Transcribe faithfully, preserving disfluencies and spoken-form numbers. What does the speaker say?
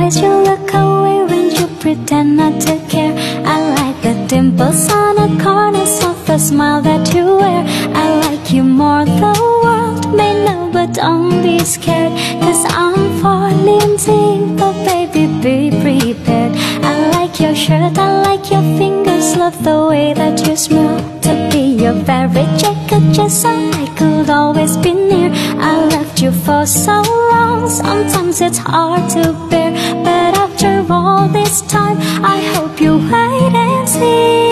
ways you look away when you pretend not to care. I like the dimples on the corners of the smile that you wear. I like you more, the world may know, but don't be scared, cause I'm falling deep, but baby be prepared. I like your shirt, I like your fingers, love the way that you smell. To be your very jacket, just so I could always be near. I left you for so long, sometimes it's hard to bear, but after all this time I hope you wait and see.